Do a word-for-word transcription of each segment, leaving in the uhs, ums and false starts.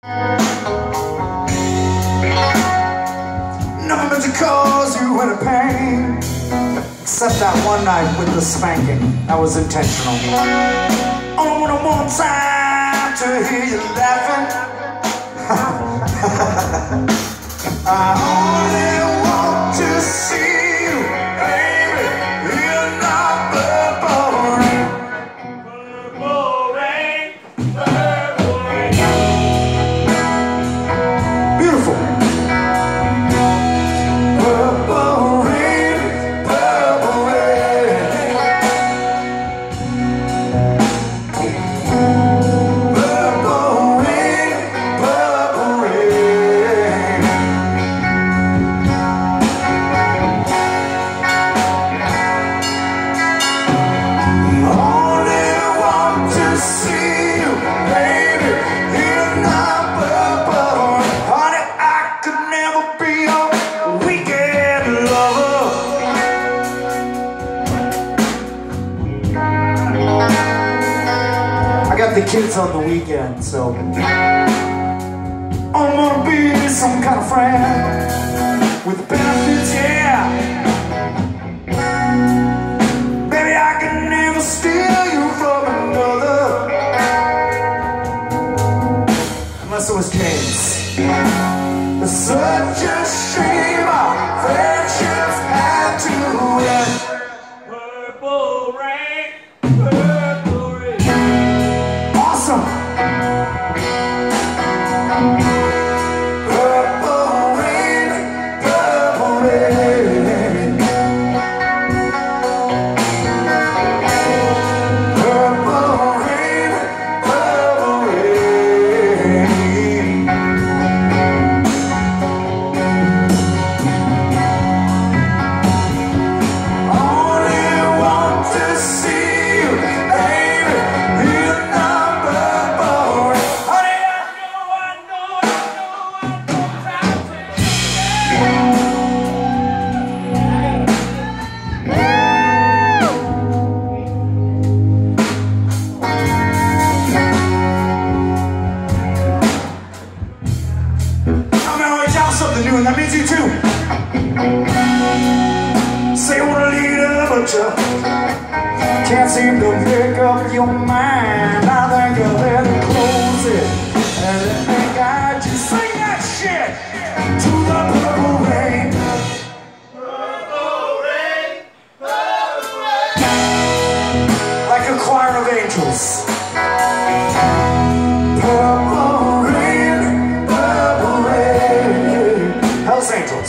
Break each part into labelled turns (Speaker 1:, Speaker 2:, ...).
Speaker 1: Never meant to cause you any pain, except that one night with the spanking. That was intentional. Only one more time to hear you laughing. I only want to see you, baby, in the purple rain. Purple rain, purple rain. Beautiful. Purple rain, purple rain. Purple rain, purple rain. Only want to see you, baby, in the purple rain. Honey, I could never be your weekend lover. I got the kids on the weekend, so I'm gonna be some kind of friend with benefits, yeah. Baby, I can never steal you from another, unless it was James. It's such a shame our friendships had to end. Purple rain, purple rain. Awesome. Purple rain, purple rain. Purple rain, purple rain. Only want to see you, baby, in the purple rain. Honey, I know, I know, I know, I know how to I'm gonna write y'all something new, and that means you too. Say you wanna lead up, but you can't seem to make up your mind. I think you better close it and let me guide you. Sing that shit to the purple rain. Purple rain, purple rain. Like a choir of angels. Purple rain, purple rain. Hell's Angels.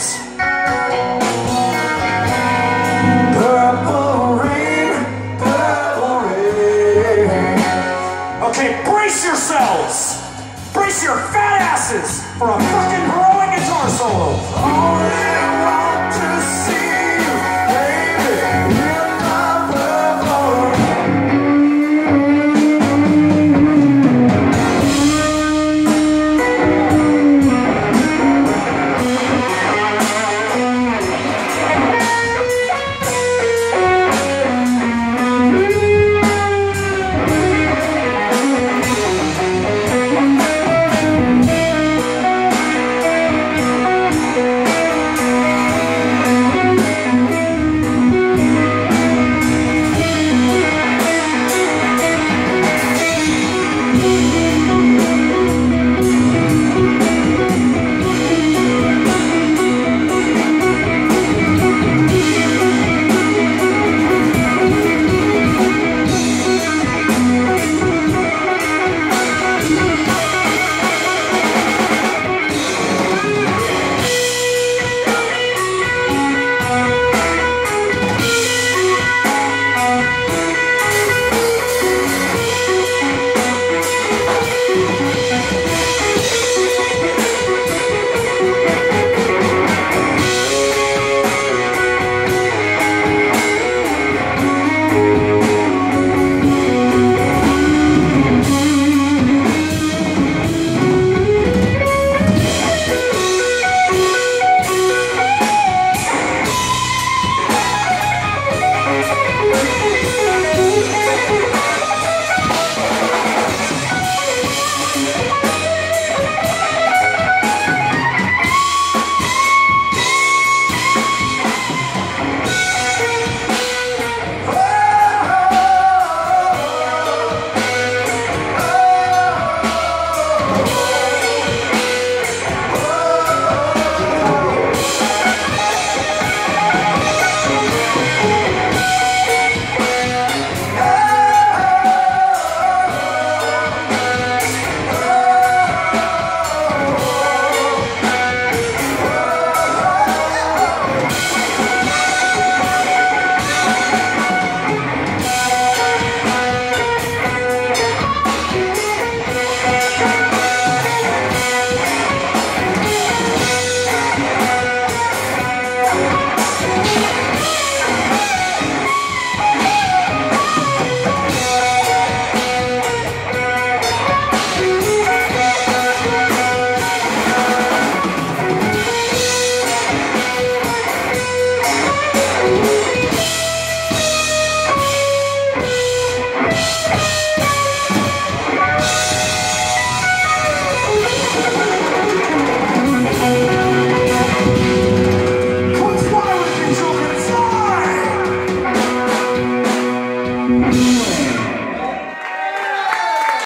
Speaker 1: Purple rain, purple rain. Okay, brace yourselves. Brace your fat asses for a fucking heroic guitar solo. All